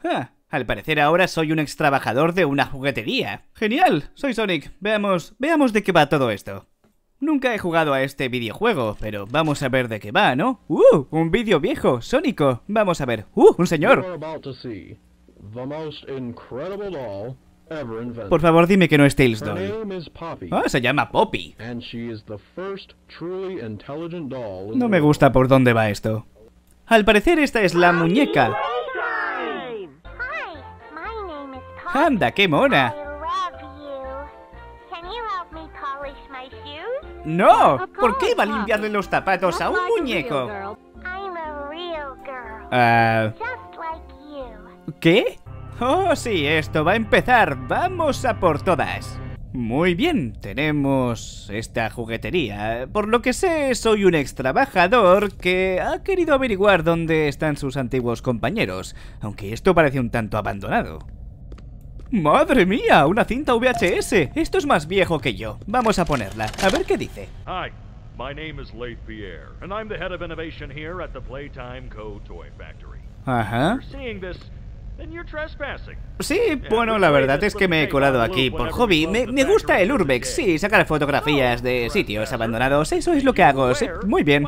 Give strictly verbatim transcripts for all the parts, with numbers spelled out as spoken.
Ah, al parecer ahora soy un ex trabajador de una juguetería. ¡Genial! Soy Sonic. Veamos, veamos de qué va todo esto. Nunca he jugado a este videojuego, pero vamos a ver de qué va, ¿no? ¡Uh! Un vídeo viejo, Sónico. Vamos a ver. ¡Uh! ¡Un señor! Por favor, dime que no es Tails Doll. Ah, se llama Poppy. No me gusta por dónde va esto. Al parecer esta es la muñeca. ¡Anda, qué mona! ¡No! ¿Por qué iba a limpiarle los zapatos a un muñeco? Uh, ¿Qué? Oh, sí, esto va a empezar. Vamos a por todas. Muy bien, tenemos esta juguetería. Por lo que sé, soy un ex trabajador que ha querido averiguar dónde están sus antiguos compañeros, aunque esto parece un tanto abandonado. ¡Madre mía! ¡Una cinta V H S! Esto es más viejo que yo. Vamos a ponerla. A ver qué dice. Hi, my name is Leith Pierre, and I'm the head of innovation here at the Playtime Co. Toy Factory. Ajá. You're seeing this, then you're trespassing. Sí, bueno, la verdad es que me he colado aquí por hobby. Me, me gusta el urbex, sí, sacar fotografías de sitios abandonados. Eso es lo que hago, sí. Muy bien.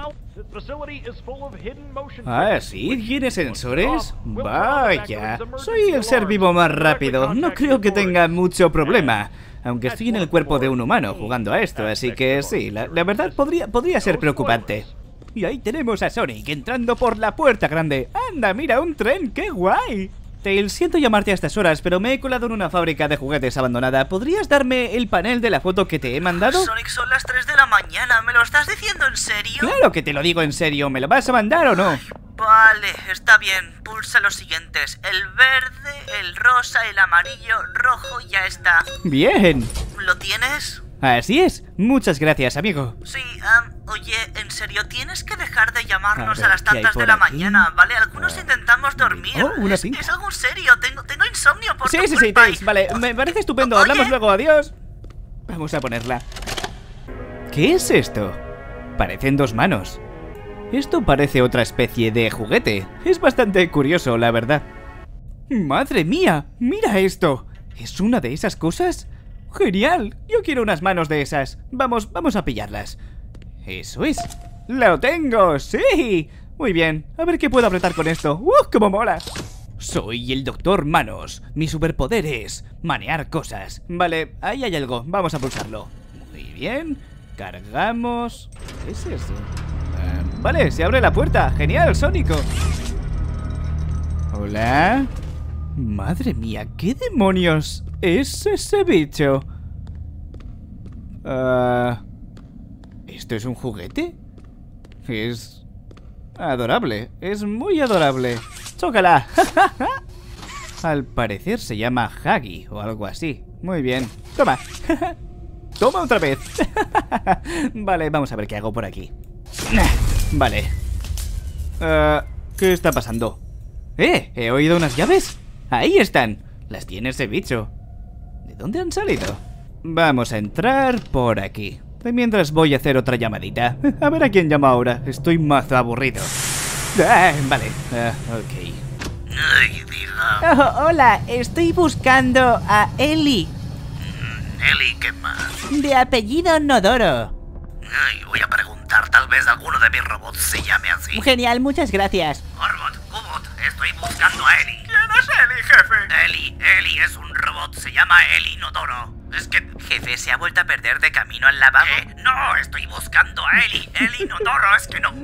Ah, ¿sí? ¿Tiene sensores? Vaya, soy el ser vivo más rápido. No creo que tenga mucho problema. Aunque estoy en el cuerpo de un humano jugando a esto, así que sí, la, la verdad podría, podría ser preocupante. Y ahí tenemos a Sonic entrando por la puerta grande. ¡Anda, mira, un tren! ¡Qué guay! Tails, siento llamarte a estas horas, pero me he colado en una fábrica de juguetes abandonada. ¿Podrías darme el panel de la foto que te he mandado? Sonic, son las tres de la mañana. ¿Me lo estás diciendo en serio? Claro que te lo digo en serio. ¿Me lo vas a mandar o no? Ay, vale, está bien. Pulsa los siguientes. El verde, el rosa, el amarillo, rojo, ya está. Bien. ¿Lo tienes? Así es. Muchas gracias, amigo. Sí, um, oye, en serio, tienes que dejar de llamarnos a, ver, a las tantas de la aquí? mañana, ¿vale? Algunos uh, intentamos dormir. Oh, una es, es algo serio, tengo, tengo insomnio por Sí, tu sí, culpa sí, Tails, y... vale, me parece estupendo. Oye. Hablamos luego, adiós. Vamos a ponerla. ¿Qué es esto? Parecen dos manos. Esto parece otra especie de juguete. Es bastante curioso, la verdad. ¡Madre mía! ¡Mira esto! ¿Es una de esas cosas? ¡Genial! Yo quiero unas manos de esas. Vamos, vamos a pillarlas. Eso es. ¡Lo tengo! ¡Sí! Muy bien. A ver qué puedo apretar con esto. ¡Uh, cómo mola! Soy el Doctor Manos. Mi superpoder es manear cosas. Vale, ahí hay algo. Vamos a pulsarlo. Muy bien. Cargamos. ¿Qué es eso? Uh, vale, se abre la puerta. ¡Genial, Sónico! Hola. Madre mía, ¿qué demonios es ese bicho? Uh, ¿Esto es un juguete? Es adorable, es muy adorable. ¡Chócala! Al parecer se llama Huggy o algo así. Muy bien, toma. Toma otra vez. Vale, vamos a ver qué hago por aquí. Vale. uh, ¿Qué está pasando? ¡Eh! ¿He oído unas llaves? ¡Ahí están! Las tiene ese bicho. ¿De dónde han salido? Vamos a entrar por aquí. De mientras voy a hacer otra llamadita. A ver a quién llamo ahora. Estoy mazo aburrido. Ah, vale. Uh, ok. Ay, diga. Oh, hola, estoy buscando a Eli. Mm, Eli, ¿qué más? De apellido Nodoro. Ay, voy a preguntar, tal vez alguno de mis robots se llame así. Genial, muchas gracias. Orbot, Cubot, estoy buscando a Eli. ¿Quién es Eli, jefe? Eli, Eli es un robot, se llama Eli Nodoro. Es que... Jefe, ¿se ha vuelto a perder de camino al lavabo? Eh, no, estoy buscando a Eli. Eli Nodoro, es que no...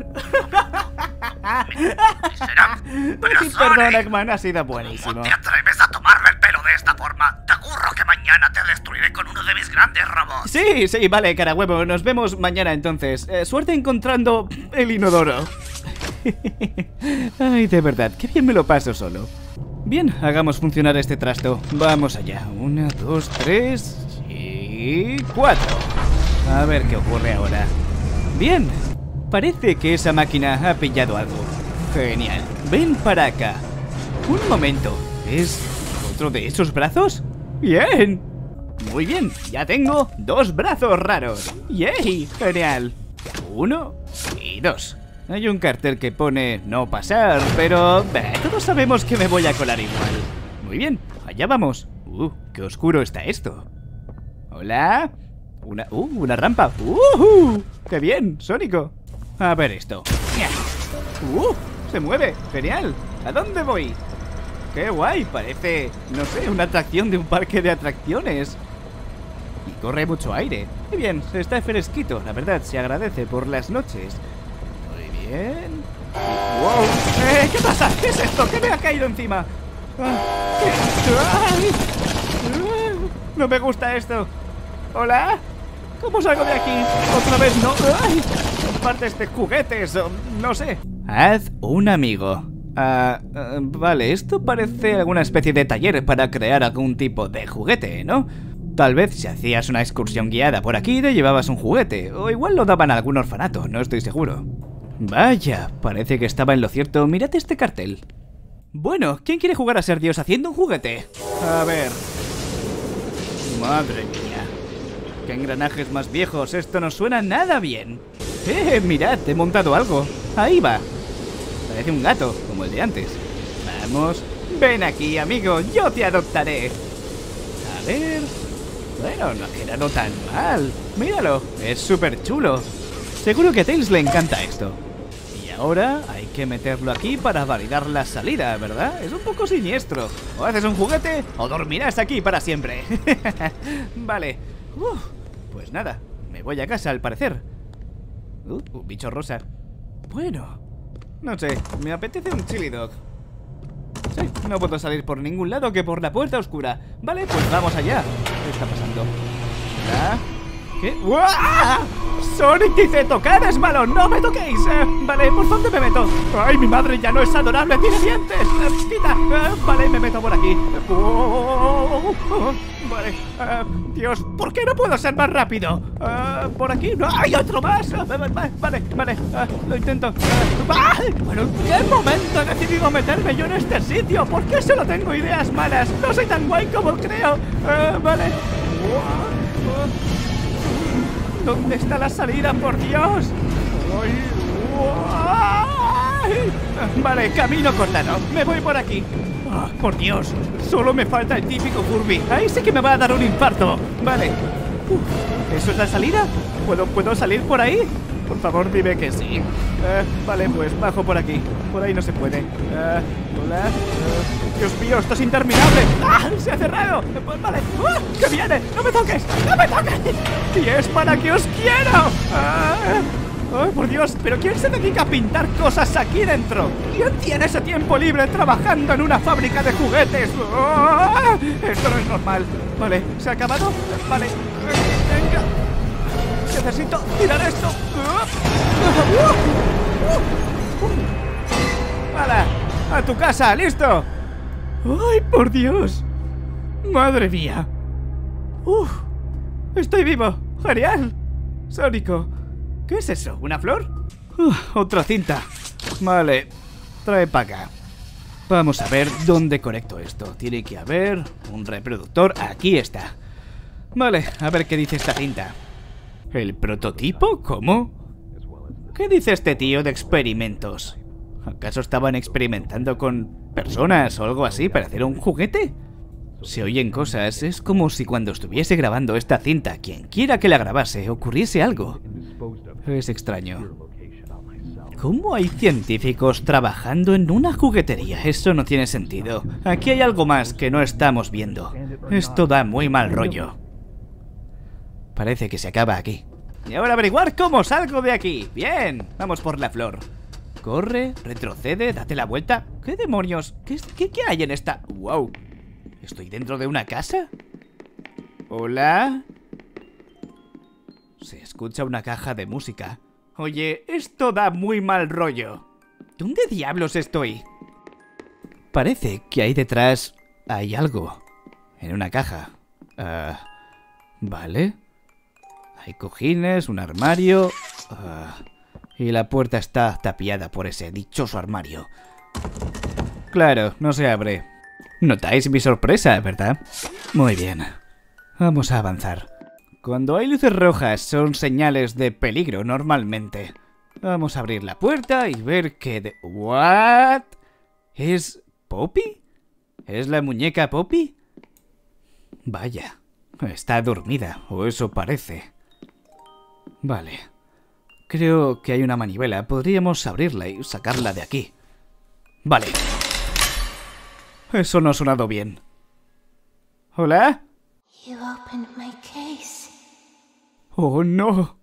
¿Será? Pero Sí, perdona, Eggman, ha sido buenísimo. ¿Cómo te atreves a tomarme el pelo de esta forma? Te juro que mañana te destruiré con uno de mis grandes robots. Sí, sí, vale, carahuevo. Nos vemos mañana entonces. Eh, suerte encontrando el inodoro. Ay, de verdad, qué bien me lo paso solo. Bien, hagamos funcionar este trasto. Vamos allá. Una, dos, tres y cuatro. A ver qué ocurre ahora. Bien, parece que esa máquina ha pillado algo. Genial. Ven para acá. Un momento. ¿Es otro de esos brazos? Bien. Muy bien, ya tengo dos brazos raros. ¡Yay! Genial. Uno y dos. Hay un cartel que pone no pasar, pero bah, todos sabemos que me voy a colar igual. Muy bien, allá vamos. Uh, qué oscuro está esto. Hola. Una, uh, una rampa. Uh, qué bien, Sónico. A ver esto. Uh, se mueve, genial. ¿A dónde voy? Qué guay, parece, no sé, una atracción de un parque de atracciones. Y corre mucho aire. Qué bien, está fresquito, la verdad, se agradece por las noches. Muy bien. ¡Wow! Eh, ¿Qué pasa? ¿Qué es esto? ¿Qué me ha caído encima? Ah, ¿qué? ¡Ay! No me gusta esto. ¿Hola? ¿Cómo salgo de aquí? Otra vez no. ¡Ay! Partes de juguetes o no sé. Haz un amigo. Ah, uh, vale, esto parece alguna especie de taller para crear algún tipo de juguete, ¿no? Tal vez si hacías una excursión guiada por aquí te llevabas un juguete, o igual lo daban a algún orfanato, no estoy seguro. Vaya, parece que estaba en lo cierto. Mirad este cartel. Bueno, ¿quién quiere jugar a ser Dios haciendo un juguete? A ver. Madre mía. Qué engranajes más viejos, esto no suena nada bien. Eh, mirad, he montado algo. Ahí va. Parece un gato, como el de antes. Vamos. Ven aquí, amigo, yo te adoptaré. A ver. Bueno, no ha quedado tan mal. Míralo, es súper chulo. Seguro que a Tails le encanta esto. Y ahora hay que meterlo aquí para validar la salida, ¿verdad? Es un poco siniestro. O haces un juguete o dormirás aquí para siempre. Vale. Uf, pues nada, me voy a casa al parecer. Uh, un bicho rosa. Bueno, no sé, me apetece un chili dog. Sí, no puedo salir por ningún lado que por la puerta oscura. Vale, pues vamos allá. ¿Qué está pasando? ¿Hola? ¿Qué? ¡Uah! Sonic dice tocar es malo, no me toquéis. eh, Vale, ¿por dónde me meto? Ay, mi madre ya no es adorable, tiene dientes. eh, Quita, eh, vale, me meto por aquí. oh, oh, oh, oh, Vale, eh, Dios, ¿por qué no puedo ser más rápido? Eh, por aquí, no, hay otro más. eh, Vale, vale, vale, eh, lo intento. eh, ¡Ay! Bueno, ¿en qué momento he decidido meterme yo en este sitio? ¿Por qué solo tengo ideas malas? No soy tan guay como creo. eh, Vale. ¿Dónde está la salida, por Dios? ¡Ay! ¡Ay! Vale, camino cortado. Me voy por aquí. Oh, por Dios, solo me falta el típico Furby. Ahí sí que me va a dar un infarto. Vale. Uf, ¿eso es la salida? ¿Puedo, ¿Puedo salir por ahí? Por favor, dime que sí. Eh, vale, pues bajo por aquí. Por ahí no se puede. Eh, hola. Eh, Dios mío, esto es interminable. ¡Ah! ¡Se ha cerrado! Pues vale. ¡Ah! ¡Que viene! ¡No me toques! ¡No me toques! ¡Y es para que os quiero! ¡Ah! ¡Ay, por Dios! ¿Pero quién se dedica a pintar cosas aquí dentro? ¿Quién tiene ese tiempo libre trabajando en una fábrica de juguetes? ¡Ah! Esto no es normal. Vale, ¿se ha acabado? Vale. Venga. Necesito tirar esto. ¡Hala! ¡A tu casa! ¡Listo! ¡Ay, por Dios! ¡Madre mía! ¡Uf! ¡Estoy vivo! ¡Genial! Sónico, ¿qué es eso? ¿Una flor? Uh, otra cinta. Vale, trae para acá. Vamos a ver dónde conecto esto. Tiene que haber un reproductor. Aquí está. Vale, a ver qué dice esta cinta. ¿El prototipo? ¿Cómo? ¿Qué dice este tío de experimentos? ¿Acaso estaban experimentando con personas o algo así para hacer un juguete? Se oyen cosas, es como si cuando estuviese grabando esta cinta, quien quiera que la grabase, ocurriese algo. Es extraño. ¿Cómo hay científicos trabajando en una juguetería? Eso no tiene sentido. Aquí hay algo más que no estamos viendo. Esto da muy mal rollo. Parece que se acaba aquí. Y ahora averiguar cómo salgo de aquí. Bien, vamos por la flor. Corre, retrocede, date la vuelta. ¿Qué demonios? ¿Qué, qué, qué hay en esta? ¡Wow! ¿Estoy dentro de una casa? ¿Hola? Se escucha una caja de música. Oye, esto da muy mal rollo. ¿Dónde diablos estoy? Parece que ahí detrás hay algo. En una caja. Uh, vale. Hay cojines, un armario. Uh, y la puerta está tapiada por ese dichoso armario. Claro, no se abre. Notáis mi sorpresa, ¿verdad? Muy bien. Vamos a avanzar. Cuando hay luces rojas son señales de peligro normalmente. Vamos a abrir la puerta y ver qué de... ¿What? ¿Es Poppy? ¿Es la muñeca Poppy? Vaya, está dormida, o eso parece. Vale. Creo que hay una manivela. Podríamos abrirla y sacarla de aquí. Vale. Eso no ha sonado bien. ¿Hola? You opened my case. Oh, no.